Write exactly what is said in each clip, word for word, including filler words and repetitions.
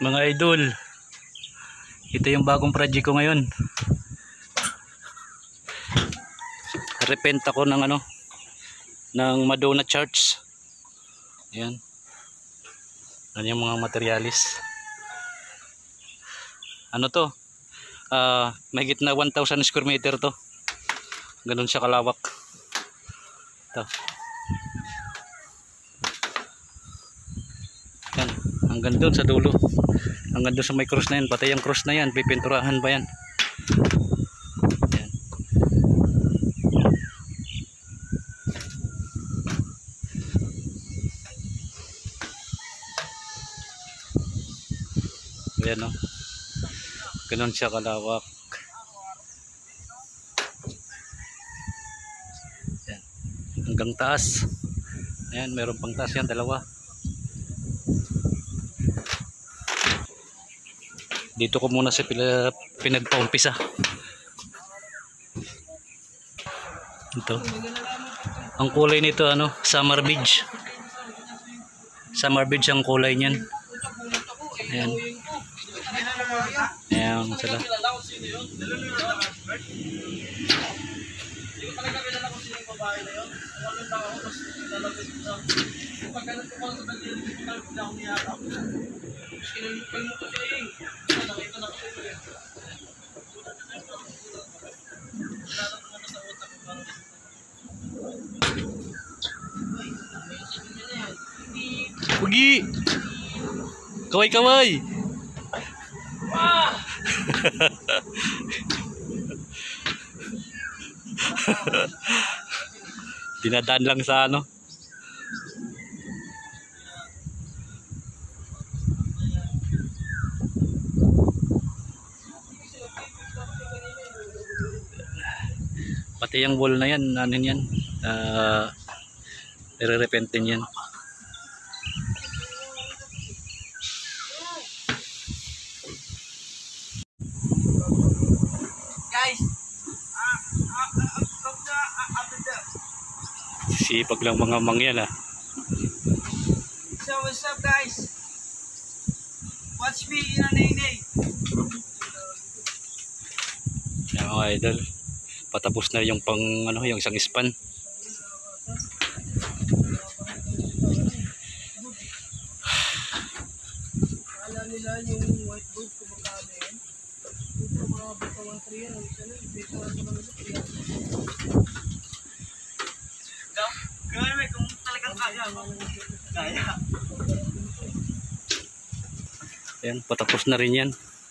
Mga idol, ito yung bagong project ko ngayon. Repent ako ng ano, ng Madonna Church. Ayan. Ano yung mga materialis. Ano to? Uh, mahigit na one thousand square meter to. Ganun siya kalawak. Ito. Yan. Hanggang doon sa dulo. Hanggang doon sa may cross na yan. Pati yung cross na yan. Pipinturahan pa yan. Yan. Ayan o. Ganun siya kalawak. Yan. Hanggang taas. Ayan. Meron pang taas yan. Dalawa. Dito ko muna sa pinagpaumpisa. Ito. Ang kulay nito ano, Summer Beach. Summer Beach ang kulay niyan. Ayan. Ayan sila. Pugi. Kaway-kaway. Dinadaan lang sa ano. Pati yung wall na yan, ano yan, uh, nire-repentin yan. Guys, ah, ah, ah, sipag lang mga mangyan ah. So what's up guys? Watch me in a nay-nay. Yan mga idol. Patapos na yung pang ano, yung isang span. Alam nila yung whiteboard kung magkano yan. Ito mga batawan three yan. Ang isa na, ito ang mga three yan. Gawin mo kung talagang kaya. Kaya. Yan, patapos na rin yan.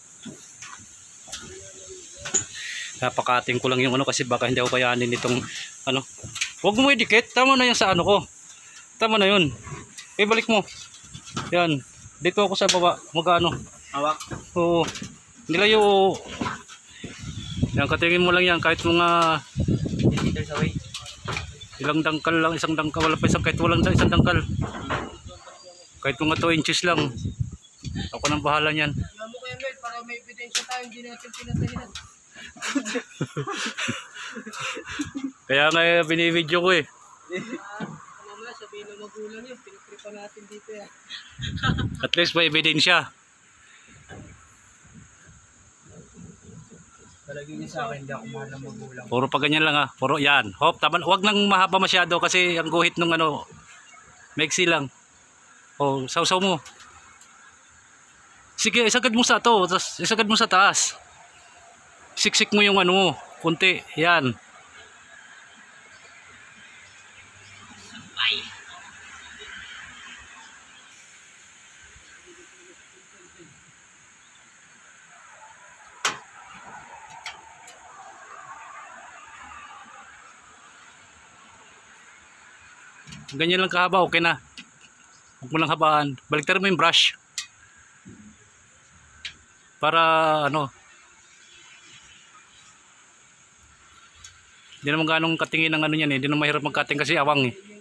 Napakating ko lang yung ano kasi baka hindi ako kayanin itong ano. Huwag mo idikit. Tama na yan sa ano ko. Tama na yun. Ibalik mo. Yan. Dito ako sa baba. Magkano. Hawak. Oo. Nilayo. Yan. Katingin mo lang yan. Kahit mga meters away. ilang dangkal lang. Isang dangkal. Wala pa isang kahit walang isang dangkal. Kahit mga two inches lang. Ako nang bahala niyan. Alam mo kayo Mel. Para may ebidensya tayo. Hindi natin pinatayin. Kaya nga eh, binibidyo ko eh. Ano na, sabihin ng magulang yun, pinitripa natin dito yan. At least may ebidensya. Talagin niya sa akin, hindi ako mahal ng magulang. Puro pa ganyan lang ah. Puro yan. Hop, tama. Huwag nang mahaba masyado kasi ang guhit nung ano, maiksi lang. O, sausaw mo. Sige, isagad mo sa to, tapos isagad mo sa taas. Siksik mo yung ano mo, kunti. Yan. Ganyan lang kahaba, okay na. Huwag mo lang habaan. Baliktarin mo yung brush. Para ano, hindi naman ganong katingin ng ano yan eh. Hindi naman mahirap magkating kasi awang eh.